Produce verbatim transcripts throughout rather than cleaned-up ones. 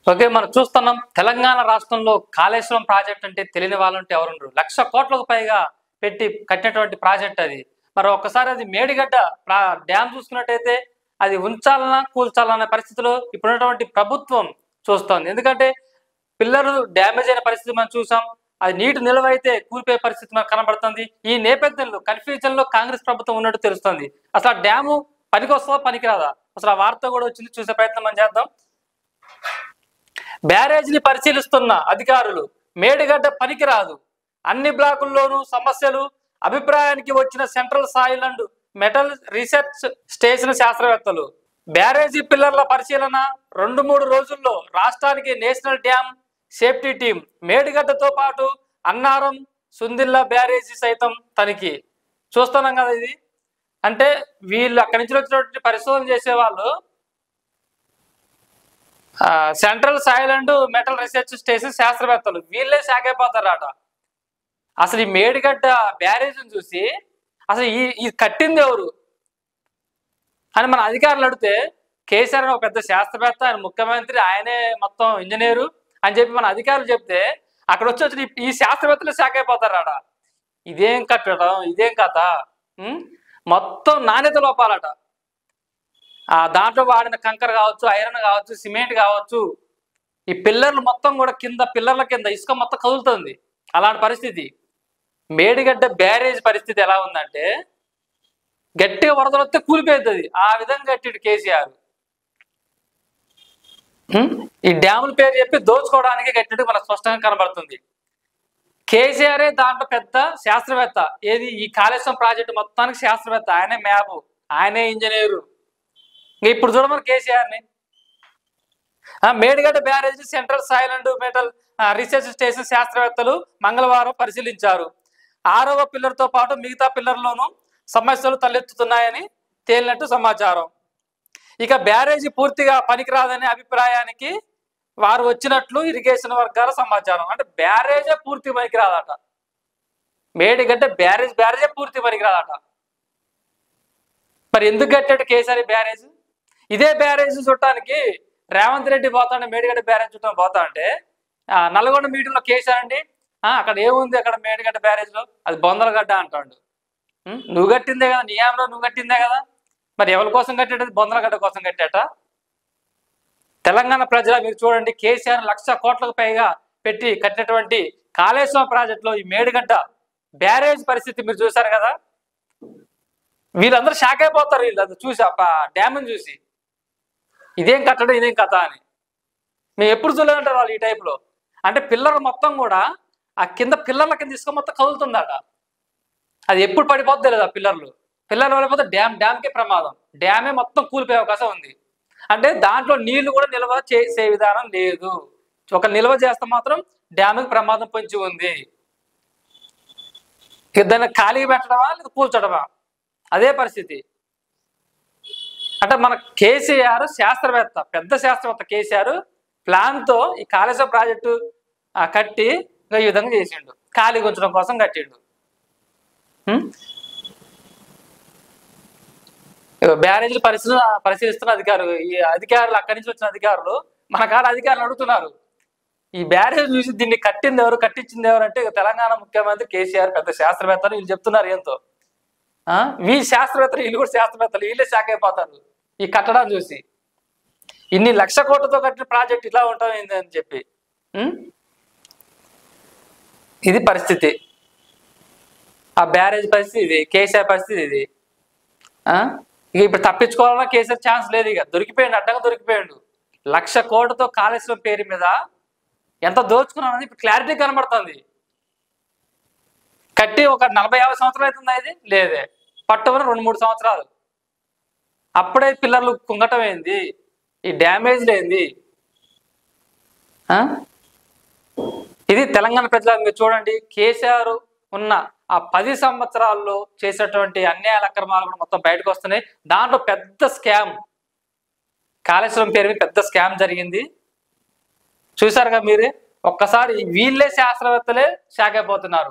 Okay, మనం చూస్తున్నాం తెలంగాణ రాష్ట్రంలో కాళేశ్వరం ప్రాజెక్ట్ అంటే తెలియని వాళ్ళంటే ఎవరుండరు. లక్ష కోట్లకు పైగా పెట్టి కట్టినటువంటి ప్రాజెక్ట్ అది. మరి ఒక్కసారి అది మేడిగడ్డ డ్యామ్ చూసుకున్నట్టయితే అది ఉంచాలన్నా కూల్చాలన్న పరిస్థితిలో ఇప్పుడున్నటువంటి ప్రభుత్వం చూస్తోంది. ఎందుకంటే పిల్లలు డ్యామేజ్ అయిన పరిస్థితి మనం చూసాం. అది నీటి నిల్వ అయితే కూలిపోయే పరిస్థితి మనకు కనబడుతుంది. ఈ నేపథ్యంలో కన్ఫ్యూజన్ లో కాంగ్రెస్ ప్రభుత్వం ఉన్నట్టు తెలుస్తుంది. అసలు ఆ డ్యాము పనికొస్తుందా పనికిరాదా, అసలు ఆ వార్త కూడా వచ్చింది, చూసే ప్రయత్నం మనం చేద్దాం. బ్యారేజ్ని పరిశీలిస్తున్న అధికారులు మేడిగడ్డ పనికిరాదు, అన్ని బ్లాకుల్లోనూ సమస్యలు, అభిప్రాయానికి వచ్చిన central soil and metal research station శాస్త్రవేత్తలు. బ్యారేజీ పిల్లర్ల పరిశీలన రెండు మూడు రోజుల్లో రాష్ట్రానికి నేషనల్ డ్యామ్ సేఫ్టీ టీం. మేడిగడ్డతో పాటు అన్నారం, సుందిల్లా బ్యారేజీ సైతం తనిఖీ. చూస్తున్నాం కదా ఇది. అంటే వీళ్ళు అక్కడి నుంచి వచ్చినటువంటి పరిశోధన చేసే వాళ్ళు central soil and metal research station శాస్త్రవేత్తలు వీళ్ళే సాగైపోతారట. అసలు ఈ మేడిగడ్డ బ్యారేజ్ని చూసి అసలు ఈ ఈ కట్టింది ఎవరు అని మన అధికారులు అడిగితే, కేసీఆర్ అని ఒక పెద్ద శాస్త్రవేత్త, ఆయన ముఖ్యమంత్రి, ఆయనే మొత్తం ఇంజనీరు అని చెప్పి మన అధికారులు చెప్తే అక్కడ వచ్చి వచ్చి ఈ శాస్త్రవేత్తలు సాగైపోతారట. ఇదేం కట్టడం, ఇదేం కథ? మొత్తం నాణ్యత లోపాలట. ఆ దాంట్లో వాడిన కంకర కావచ్చు, ఐరన్ కావచ్చు, సిమెంట్ కావచ్చు, ఈ పిల్లర్లు మొత్తం కూడా కింద పిల్లర్ల కింద ఇసుక మొత్తం కదులుతుంది. అలాంటి పరిస్థితి. మేడిగడ్డ బ్యారేజ్ పరిస్థితి ఎలా ఉందంటే గట్టిగా వరదలు వస్తే కూలిపోతుంది. ఆ విధంగా కట్టిడు కేసీఆర్. ఈ డ్యాముల పేరు చెప్పి దోచుకోవడానికి కట్టినట్టు మనకు స్పష్టంగా కనబడుతుంది. కేసీఆరే దాంట్లో పెద్ద శాస్త్రవేత్త. ఏది ఈ కాళేశ్వరం ప్రాజెక్టు మొత్తానికి శాస్త్రవేత్త. ఆయనే మ్యాప్, ఆయనే ఇంజనీరు. ఇప్పుడు చూడమని కేసీఆర్ని. Medigadda barrage central soil and metal research station శాస్త్రవేత్తలు మంగళవారం పరిశీలించారు. ఆరవ పిల్లర్తో పాటు మిగతా పిల్లర్లోనూ సమస్యలు తలెత్తుతున్నాయని తేలినట్టు సమాచారం. ఇక బ్యారేజీ పూర్తిగా పనికిరాదనే అభిప్రాయానికి వారు వచ్చినట్లు ఇరిగేషన్ వర్గాల సమాచారం. అంటే బ్యారేజే పూర్తి పనికిరాదట. మేడిగడ్డ బ్యారేజ్ బ్యారేజే పూర్తి పనికిరాదట. మరి ఎందుకు కట్టాడు కేసీఆర్ బ్యారేజ్? ఇదే బ్యారేజ్ చుట్టానికి రేవంత్ రెడ్డి పోతాంటే మేడిగడ్డ బ్యారేజ్ చుట్టానికి పోతా అంటే నల్గొండ మీటింగ్లో కేసీఆర్ అండి అక్కడ ఏముంది, అక్కడ మేడిగడ్డ బ్యారేజ్లో అది బొందలగడ్డ అంటాడు. నువ్వు కట్టిందే కదా, నియాంలో నువ్వు కట్టిందే కదా, మరి ఎవరి కోసం కట్టాడు? బొందలగడ్డ కోసం కట్టాట. తెలంగాణ ప్రజల మీరు చూడండి, కేసీఆర్ లక్ష కోట్లకు పైగా పెట్టి కట్టినటువంటి కాళేశ్వరం ప్రాజెక్టులో ఈ మేడిగడ్డ బ్యారేజ్ పరిస్థితి మీరు చూశారు కదా. వీళ్ళందరూ షాక్ అయిపోతారు వీళ్ళు చూసి, డ్యామ్ని చూసి. ఇదేం కట్టడం, ఇదేం కథ అని. మేము ఎప్పుడు చూడలేదంటారు వాళ్ళు ఈ టైప్లో. అంటే పిల్లలు మొత్తం కూడా ఆ కింద పిల్లర్ల కింద ఇసుక మొత్తం కదులుతుందట. అది ఎప్పుడు పడిపోద్ది లేదా పిల్లర్లు. పిల్లర్లు పడిపోతే డ్యామ్ డ్యామ్కే ప్రమాదం. డ్యామే మొత్తం కూలిపోయే అవకాశం ఉంది. అంటే దాంట్లో నీళ్లు కూడా నిల్వ చేసే విధానం లేదు. ఒక నిల్వ చేస్తే మాత్రం డ్యామ్కి ప్రమాదం పొంచి ఉంది. దాన్ని ఖాళీగా పెట్టడమా లేదా కూల్చడమా, అదే పరిస్థితి. అంటే మన కేసీఆర్ శాస్త్రవేత్త, పెద్ద శాస్త్రవేత్త. కేసీఆర్ ప్లాన్తో ఈ కాళేశ్వరం ప్రాజెక్టు కట్టి ఈ విధంగా చేసిండు. ఖాళీ ఉంచడం కోసం కట్టిండు. బ్యారేజీలు పరిశీలన పరిశీలిస్తున్న అధికారులు, ఈ అధికారులు అక్కడి నుంచి వచ్చిన అధికారులు మన కాడ అధికారులు అడుగుతున్నారు, ఈ బ్యారేజ్ చూసి దీన్ని కట్టింది ఎవరు, కట్టించింది ఎవరు అంటే తెలంగాణ ముఖ్యమంత్రి కేసీఆర్ పెద్ద శాస్త్రవేత్తలు వీళ్ళు చెప్తున్నారు. ఏంతో వీళ్ళు శాస్త్రవేత్తలు, వీళ్ళు కూడా శాస్త్రవేత్తలు, వీళ్ళే షాక్ అయిపోతారు ఈ కట్టడం చూసి. ఇన్ని లక్ష కోట్లతో కట్టిన ప్రాజెక్ట్ ఇలా ఉంటాం ఏంది అని చెప్పి. ఇది పరిస్థితి. ఆ బ్యారేజ్ పరిస్థితి ఇది, కేసీఆర్ పరిస్థితి ఇది. ఇక ఇప్పుడు తప్పించుకోవాలన్నా కేసీఆర్ ఛాన్స్ లేదు. ఇక దొరికిపోయాడు, అడ్డంగా దొరికిపోయాడు. లక్ష కోట్లతో కాళేశ్వరం పేరు మీద ఎంత దోచుకున్నానని ఇప్పుడు క్లారిటీ కనబడుతుంది. కట్టి ఒక నలభై యాభై సంవత్సరాలు అవుతుందా? ఇది లేదే, పట్టుకుని రెండు మూడు సంవత్సరాలు. అప్పుడే పిల్లర్లు కుంగటం ఏంది, ఈ డ్యామేజ్ లేంది. ఇది తెలంగాణ ప్రజల మీరు చూడండి, కేసీఆర్ ఉన్న ఆ పది సంవత్సరాల్లో చేసేటువంటి అన్యాయాల అక్రమాలు కూడా మొత్తం బయటకు వస్తున్నాయి. దాంట్లో పెద్ద స్కామ్, కాళేశ్వరం పేరు మీద పెద్ద స్కామ్ జరిగింది. చూసారుగా మీరే. ఒక్కసారి వీళ్ళే శాస్త్రవేత్తలే షాక్ అయిపోతున్నారు.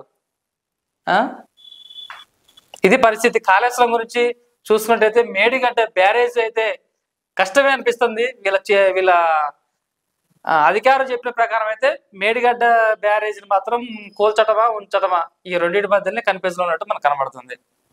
ఇది పరిస్థితి. కాళేశ్వరం గురించి చూసుకున్నట్టయితే మేడిగడ్డ బ్యారేజ్ అయితే కష్టమే అనిపిస్తుంది. వీళ్ళ వీళ్ళ ఆ, అధికారులు చెప్పిన ప్రకారం అయితే మేడిగడ్డ బ్యారేజీని మాత్రం కూల్చటమా ఉంచటమా ఈ రెండింటి మధ్యనే కన్ఫ్యూజన్ లో ఉన్నట్టు మనకు కనబడుతుంది.